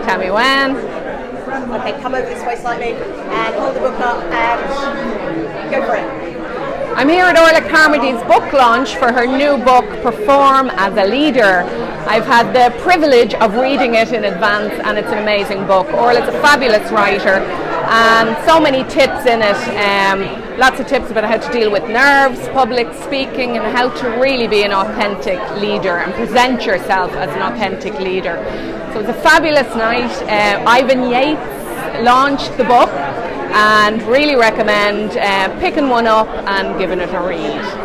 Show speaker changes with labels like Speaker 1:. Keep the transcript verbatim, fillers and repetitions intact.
Speaker 1: tell me when.
Speaker 2: Okay, come over this way slightly and hold the book up and go for it.
Speaker 1: I'm here at Orla Carmody's book launch for her new book, Perform as a Leader. I've had the privilege of reading it in advance, and it's an amazing book. Orla's a fabulous writer, and so many tips in it. Um, lots of tips about how to deal with nerves, public speaking, and how to really be an authentic leader and present yourself as an authentic leader. So it's a fabulous night. Uh, Ivan Yates launched the book, and really recommend uh, picking one up and giving it a read.